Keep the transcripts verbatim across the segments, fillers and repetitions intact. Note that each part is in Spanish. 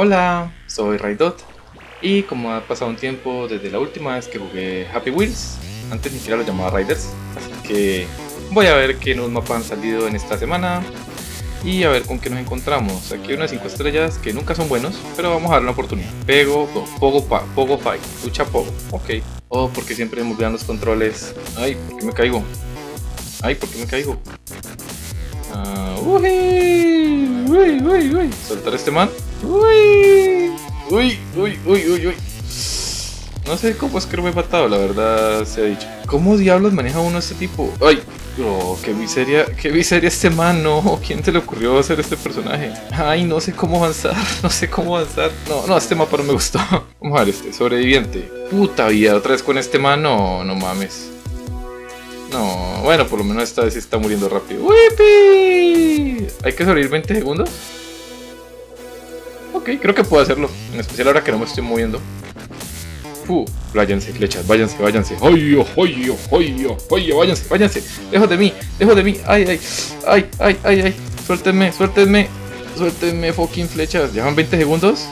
Hola, soy Raidot y como ha pasado un tiempo desde la última vez que jugué Happy Wheels, antes ni siquiera lo llamaba Riders, así que voy a ver qué nuevos mapas han salido en esta semana y a ver con qué nos encontramos. Aquí hay unas cinco estrellas que nunca son buenos, pero vamos a darle una oportunidad. Pego, Pogo, pa, Pogo Fight, lucha Pogo, ok. Oh, porque siempre me olvidan los controles. Ay, ¿por qué me caigo? Ay, ¿por qué me caigo? Uh, uy, uy, uy, uy. Soltar este man. Uy, uy, uy, uy, uy, uy. No sé cómo es que no me he matado, la verdad se ha dicho. ¿Cómo diablos maneja uno a este tipo? Ay, oh, qué miseria, qué miseria este man, no. ¿Quién se le ocurrió hacer este personaje? Ay, no sé cómo avanzar, no sé cómo avanzar. No, no, este mapa no me gustó. Vamos a ver este, sobreviviente. Puta vida, otra vez con este man, no, no mames. No, bueno, por lo menos esta vez sí está muriendo rápido. ¡Wipi! ¿Hay que sobrevivir veinte segundos? Ok, creo que puedo hacerlo. En especial ahora que no me estoy moviendo. Uh, váyanse, flechas, váyanse, váyanse. ¡Ay, ay, ay, ay! ¡Váyanse, váyanse! ¡Dejo de mí! ¡Dejo de mí! ¡Ay, ay! ¡Ay, ay, ay, ay! ¡Suéltenme, suéltenme! ¡Suéltenme, fucking flechas! ¿Llevan veinte segundos?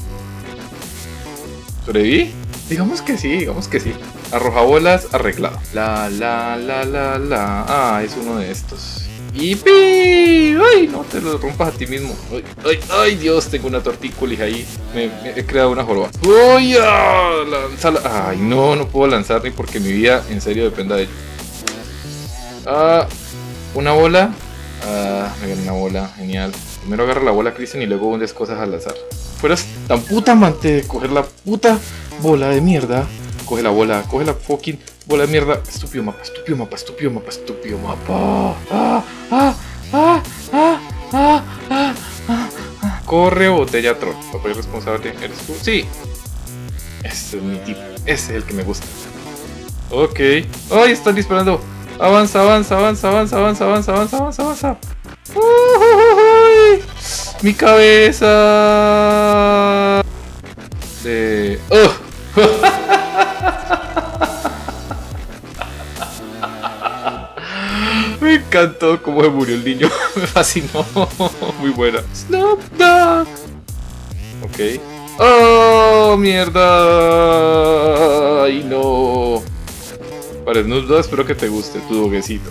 ¿Sobreviví? Digamos que sí, digamos que sí. Arrojabolas arreglado. La, la, la, la, la. Ah, es uno de estos. ¡Yipi! ¡Ay! No te lo rompas a ti mismo. ¡Ay, ay, ay! Dios, tengo una tortícolis ahí. Me, me he creado una joroba. ¡Uy! Ah, lánzala. Ay, no, no puedo lanzar ni porque mi vida en serio dependa de ello. Ah, una bola. Ah, me gané una bola. Genial. Primero agarra la bola, Cristian, y luego hundes cosas al azar. Fueras tan puta amante de coger la puta bola de mierda. Coge la bola, coge la fucking bola de mierda. Estúpido mapa, estúpido mapa, estúpido mapa, estúpido mapa. Ah, ah, ah, ah, ah, ah, ah, ah. Corre, botella, troll. Papá responsable, ¿eres tú? Sí. Ese es mi tipo, ese es el que me gusta. Ok. ¡Ay, están disparando! Avanza, avanza, avanza, avanza, avanza, avanza, avanza, avanza, avanza. ¡Uy! Mi cabeza. De... ¡Oh! Me encantó cómo se murió el niño. Me fascinó. Muy buena. Snapback. Ok. ¡Oh, mierda! ¡Ay, no! Para Snapback, espero que te guste tu doguecito.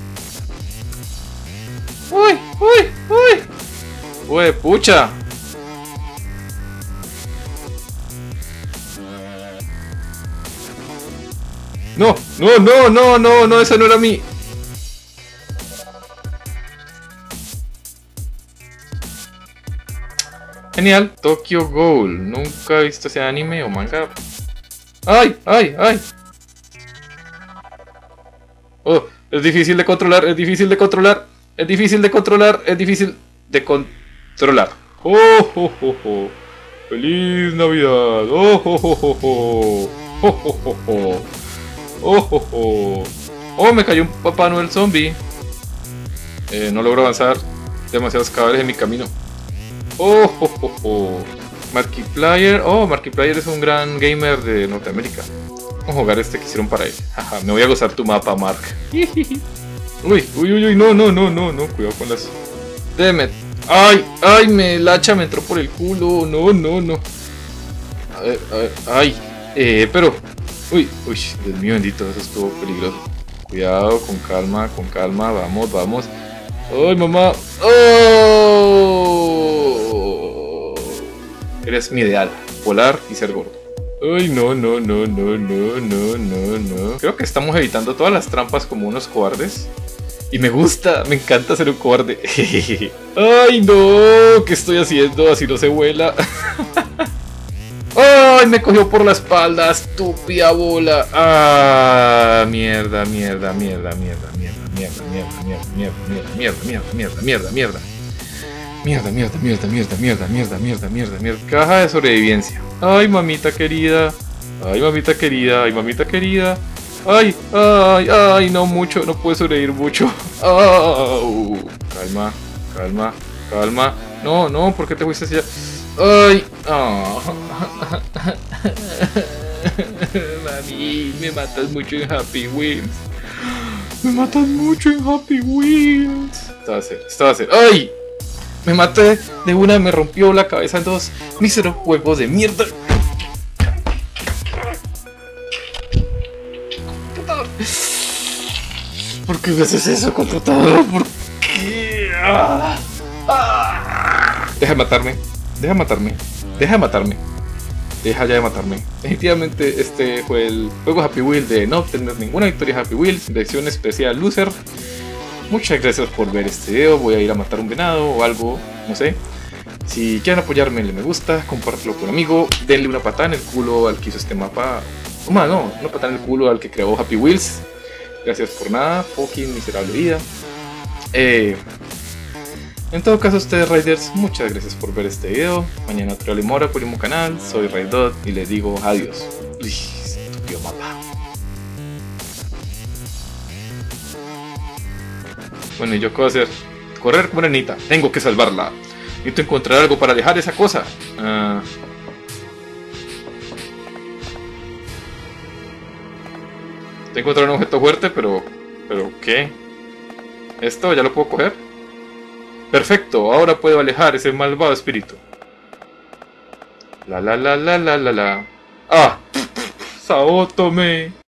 ¡Uy! ¡Uy! ¡Uy! ¡Uy, pucha! No, no, no, no, no, no, esa no era mí. Genial, Tokyo Ghoul. Nunca he visto ese anime o manga. ¡Ay, ay, ay! Oh, es difícil de controlar, es difícil de controlar, es difícil de controlar, es difícil de controlar. ¡Oh, oh, oh, oh! ¡Feliz Navidad! ¡Oh, oh, oh, oh, oh! ¡Oh, oh, oh, oh! ¡Oh, oh, oh! ¡Oh, me cayó un Papá Noel zombie! Eh, no logro avanzar. Demasiados cadáveres en mi camino. ¡Oh, oh, oh, oh! Markiplier. ¡Oh, Markiplier es un gran gamer de Norteamérica! Vamos a jugar este que hicieron para él. Jaja, me voy a gozar tu mapa, Mark. Uy, uy, uy, uy, no, no, no, no, no. Cuidado con las... Demet. ¡Ay, ay! Me, el hacha me entró por el culo. No, no, no. A ver, a ver. ¡Ay! Eh, pero... Uy, uy, Dios mío bendito, eso estuvo peligroso. Cuidado, con calma, con calma, vamos, vamos. ¡Ay, mamá! ¡Oh! Eres mi ideal, volar y ser gordo. ¡Ay, no, no, no, no, no, no, no, no! Creo que estamos evitando todas las trampas como unos cobardes. Y me gusta, me encanta ser un cobarde. ¡Ay, no! ¿Qué estoy haciendo? Así no se vuela. ¡Ay! Me cogió por la espalda, estúpida bola. ¡Ah! Mierda, mierda, mierda, mierda, mierda, mierda, mierda, mierda, mierda, mierda, mierda, mierda, mierda, mierda. Mierda, mierda, mierda, mierda, mierda, mierda, mierda, mierda, mierda. Caja de sobrevivencia. ¡Ay, mamita querida! ¡Ay, mamita querida! ¡Ay, mamita querida! ¡Ay! ¡Ay! ¡Ay! No mucho, no puedo sobrevivir mucho. ¡Oh! Calma, calma, calma. No, no, ¿por qué te fuiste hacia allá? ¡Ay! Oh. Mami, me matas mucho en Happy Wheels. Me matas mucho en Happy Wheels. Esto va a ser, esto va a ser. ¡Ay! Me maté de una, me rompió la cabeza en dos. Mísero huevo de mierda. Computador. ¿Por qué me haces eso, computador? ¿Por qué? Ah, ah. Deja de matarme. Deja de matarme. Deja de matarme. Deja ya de matarme. Definitivamente este fue el juego Happy Wheel de no obtener ninguna victoria Happy Wheels, versión especial loser. Muchas gracias por ver este video. Voy a ir a matar un venado o algo, no sé. Si quieren apoyarme, denle me gusta, compártelo con un amigo, denle una patada en el culo al que hizo este mapa. Oh, man, no, una patada en el culo al que creó Happy Wheels. Gracias por nada, fucking miserable vida. Eh, en todo caso, ustedes Riders, muchas gracias por ver este video. Mañana otro Limora por el mismo canal. Soy Raidot y les digo adiós. Uy, estúpido mapa. Bueno, ¿y yo qué voy a hacer? Correr como una nenita. Tengo que salvarla. Necesito encontrar algo para dejar esa cosa. Uh... Tengo que encontrar un objeto fuerte, pero... ¿Pero qué? ¿Esto ya lo puedo coger? Perfecto, ahora puedo alejar ese malvado espíritu. La la la la la la la. ¡Ah! ¡Saótome!